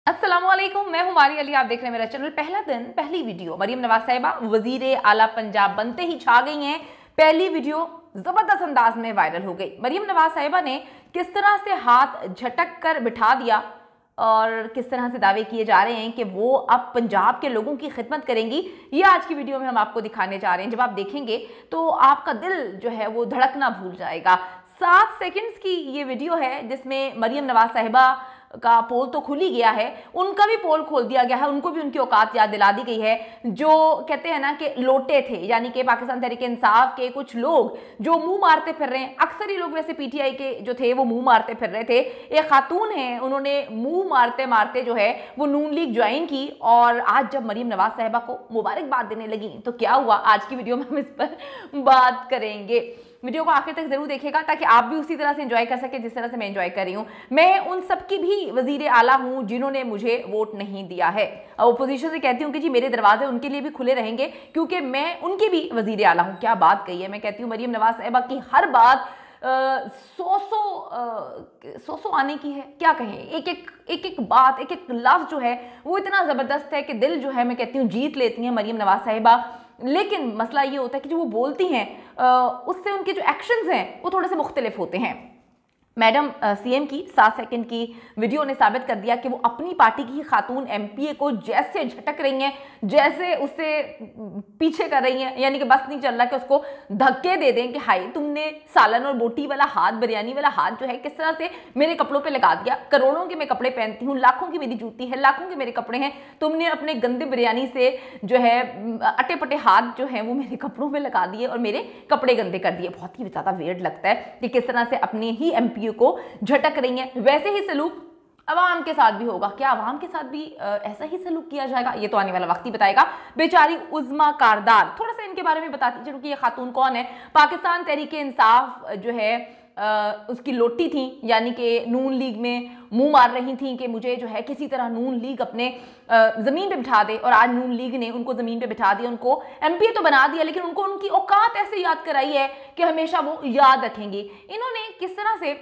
अस्सलामुअलैकुम, मैं हूं मारी अली। आप देख रहे हैं मेरा चैनल। पहला दिन पहली वीडियो, मरियम नवाज साहिबा वजीर आला पंजाब बनते ही छा गई हैं। पहली वीडियो जबरदस्त अंदाज में वायरल हो गई। मरियम नवाज साहिबा ने किस तरह से हाथ झटक कर बिठा दिया और किस तरह से दावे किए जा रहे हैं कि वो अब पंजाब के लोगों की खिदमत करेंगी, ये आज की वीडियो में हम आपको दिखाने जा रहे हैं। जब आप देखेंगे तो आपका दिल जो है वो धड़कना भूल जाएगा। 7 सेकंड्स की ये वीडियो है जिसमें मरियम नवाज साहिबा का पोल तो खुल ही गया है, उनका भी पोल खोल दिया गया है, उनको भी उनकी औकात याद दिला दी गई है। जो कहते हैं ना कि लोटे थे, यानी कि पाकिस्तान तहरीक इंसाफ के कुछ लोग जो मुंह मारते फिर रहे हैं, अक्सर ही लोग वैसे पीटीआई के जो थे वो मुंह मारते फिर रहे थे। एक खातून है, उन्होंने मुंह मारते मारते जो है वो नून लीग ज्वाइन की और आज जब मरियम नवाज साहिबा को मुबारकबाद देने लगी तो क्या हुआ, आज की वीडियो में हम इस पर बात करेंगे। वीडियो को आखिर तक जरूर देखिएगा ताकि आप भी उसी तरह से एंजॉय कर सके जिस तरह से मैं एंजॉय कर रही हूँ। मैं उन सबकी भी वजीर आला हूँ जिन्होंने मुझे वोट नहीं दिया है। अपोजिशन से कहती हूँ कि जी मेरे दरवाजे उनके लिए भी खुले रहेंगे क्योंकि मैं उनकी भी वजीर आला हूँ। क्या बात कही है। मैं कहती हूँ मरियम नवाज साहिबा की हर बात सौ आने की है। क्या कहें, एक बात, एक लफ्ज जो है वो इतना जबरदस्त है कि दिल जो है मैं कहती हूँ जीत लेती है मरियम नवाज साहिबा। लेकिन मसला ये होता है कि जो वो बोलती हैं उससे उनके जो एक्शंस हैं वो थोड़े से मुख्तलिफ होते हैं। मैडम सीएम की 7 सेकंड की वीडियो ने साबित कर दिया कि वो अपनी पार्टी की खातून एमपीए को जैसे झटक रही हैं, जैसे उससे पीछे कर रही हैं, यानी कि बस नहीं चल रहा कि उसको धक्के दे दें कि हाय तुमने सालन और बोटी वाला हाथ, बिरयानी वाला हाथ जो है किस तरह से मेरे कपड़ों पे लगा दिया। करोड़ों के मैं कपड़े पहनती हूँ, लाखों की मेरी जूती है, लाखों के मेरे कपड़े हैं, तुमने अपने गंदे बिरयानी से जो है अटे पटे हाथ जो है वो मेरे कपड़ों में लगा दिए और मेरे कपड़े गंदे कर दिए। बहुत ही ज्यादा वियर्ड लगता है कि किस तरह से अपने ही एमपी को झटक रही हैं। वैसे ही सलूक अवाम के साथ भी होगा। क्या अवाम के साथ भी ऐसा ही सलूक किया जाएगा, ये तो आने वाला वक्त ही बताएगा। बेचारी उज़्मा कारदार, थोड़ा सा इनके बारे में बताती चलूं कि ये खातून कौन है। पाकिस्तान तहरीक इंसाफ जो है उसकी लोटी थी, यानी कि नून लीग में मुंह मार रही थी कि मुझे जो है किसी तरह नून लीग अपने जमीन पे बिठा दे, और आज नून लीग ने उनको जमीन पे बिठा दिया, उनको एमपी तो बना दिया, लेकिन उनको उनकी औकात ऐसे याद कराई है कि हमेशा वो याद रखेंगे। इन्होंने किस तरह से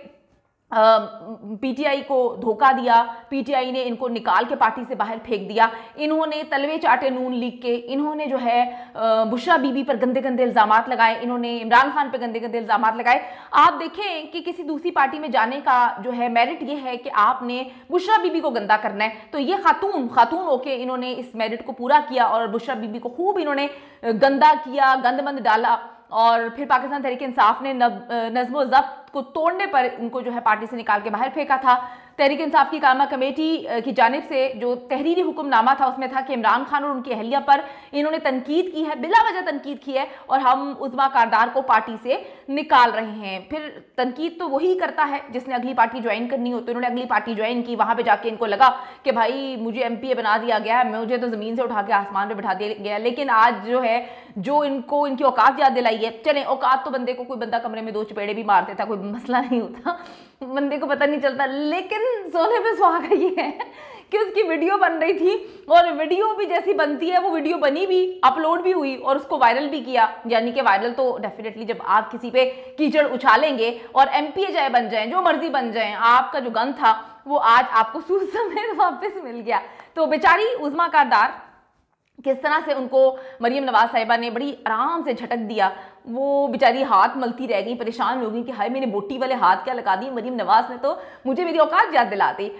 पीटीआई को धोखा दिया, पीटीआई ने इनको निकाल के पार्टी से बाहर फेंक दिया, इन्होंने तलवे चाटे नून लीग के, इन्होंने जो है बुशरा बीबी पर गंदे गंदे इल्जामात लगाए, इन्होंने इमरान खान पर गंदे गंदे इल्जामात लगाए। आप देखें कि किसी दूसरी पार्टी में जाने का जो है मेरिट ये है कि आपने बुशरा बीबी को गंदा करना है, तो ये खातून होके इन्होंने इस मेरिट को पूरा किया और बुशरा बीबी को खूब इन्होंने गंदा किया, गंदमंद डाला। और फिर पाकिस्तान तहरीक इंसाफ ने नज़्म ज़ब्त को तोड़ने पर इनको जो है पार्टी से निकाल के बाहर फेंका था। तहरीक इंसाफ की कायमा कमेटी की जानिब से जो तहरीरी हुक्मनामा था उसमें था कि इमरान खान और उनकी अहलिया पर इन्होंने तनकीद की है, बिला वजह तनकीद की है, और हम उज़्मा कारदार को पार्टी से निकाल रहे हैं। फिर तनकीद तो वही करता है जिसने अगली पार्टी ज्वाइन करनी हो, तो इन्होंने अगली पार्टी ज्वाइन की। वहां पर जाके इनको लगा कि भाई मुझे एमपीए बना दिया गया है, मुझे तो ज़मीन से उठा के आसमान पर बिठा दिया गया। लेकिन आज जो है जो इनको इनकी औकात याद दिलाई है, चलें औकात तो बंदे को, कोई बंदा कमरे में 2 चपेड़े भी मार देता, कोई मसला नहीं होता, बंदे को पता नहीं चलता। लेकिन सोने पे सुहागा ये है कि उसकी वीडियो बन रही थी, और वीडियो भी जैसी बनती है वो वीडियो बनी भी, अपलोड भी हुई और उसको वायरल भी किया। यानी कि वायरल तो डेफिनेटली जब आप किसी पे कीचड़ उछालेंगे और एमपीए चाहे बन जाए, जो मर्जी बन जाए, आपका जो गन था वो आज आपको सूद समेत वापस मिल गया। तो बेचारी उज़्मा कारदार, किस तरह से उनको मरियम नवाज साहिबा ने बड़ी आराम से झटक दिया, वो बेचारी हाथ मलती रह गई, परेशान हो गई कि हाय मैंने बोटी वाले हाथ क्या लगा दिए मरियम नवाज ने, तो मुझे मेरी औकात याद दिला दी।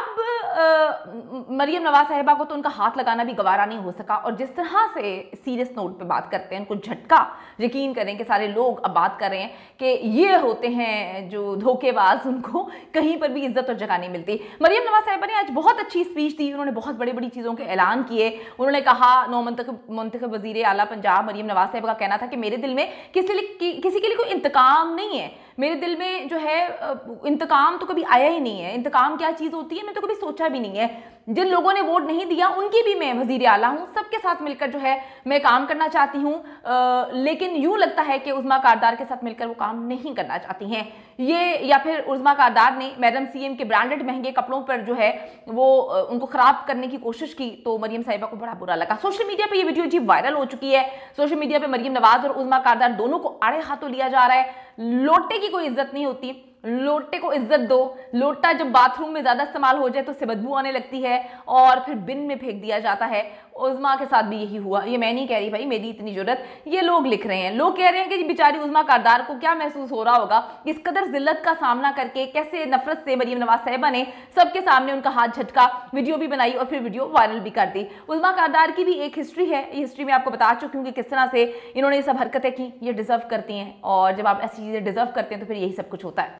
अब मरियम नवाज साहिबा को तो उनका हाथ लगाना भी गवारा नहीं हो सका, और जिस तरह से सीरियस नोट पे बात करते हैं, उनको झटका। यकीन करें कि सारे लोग अब बात कर रहे हैं कि ये होते हैं जो धोखेबाज, उनको कहीं पर भी इज्जत और जगह नहीं मिलती। मरियम नवाज साहिबा ने आज बहुत अच्छी स्पीच दी, उन्होंने बहुत बड़ी बड़ी चीज़ों के ऐलान किए। उन्होंने कहा, नौ मुंतखब वजीर आला पंजाब मरियम नवाज साहिबा का कहना था कि मेरे दिल में किसी के लिए कोई इंतकाम नहीं है, मेरे दिल में जो है इंतकाम तो कभी आया ही नहीं है, इंतकाम क्या चीज़ होती है मैं तो कभी सोचा भी नहीं है। जिन लोगों ने वोट नहीं दिया उनकी भी मैं वजीर आला हूँ, सबके साथ मिलकर जो है मैं काम करना चाहती हूँ, लेकिन यूँ लगता है कि उज़्मा कारदार के साथ मिलकर वो काम नहीं करना चाहती हैं ये। या फिर उज़्मा कारदार ने मैडम सीएम के ब्रांडेड महंगे कपड़ों पर जो है वो उनको ख़राब करने की कोशिश की, तो मरियम साहिबा को बड़ा बुरा लगा। सोशल मीडिया पर ये वीडियो जी वायरल हो चुकी है। सोशल मीडिया पर मरियम नवाज और उज़्मा कारदार दोनों को आड़े हाथों लिया जा रहा है। लोटे की कोई इज्जत नहीं होती, लोटे को इज्जत दो। लोटा जब बाथरूम में ज्यादा इस्तेमाल हो जाए तो उससे बदबू आने लगती है और फिर बिन में फेंक दिया जाता है। उज़्मा के साथ भी यही हुआ। ये मैं नहीं कह रही भाई, मेरी इतनी जरूरत, ये लोग लिख रहे हैं। लोग कह रहे हैं कि बेचारी उज़्मा कारदार को क्या महसूस हो रहा होगा, इस कदर जिल्लत का सामना करके कैसे नफरत से मरियम नवाज साहिबा ने सबके सामने उनका हाथ झटका, वीडियो भी बनाई और फिर वीडियो वायरल भी कर दी। उज़्मा कारदार की भी एक हिस्ट्री है, हिस्ट्री में आपको बता चुकी हूँ कि किस तरह से इन्होंने ये सब हरकतें की। ये डिजर्व करती हैं और जब आप ऐसी चीजें डिजर्व करते हैं तो फिर यही सब कुछ होता है।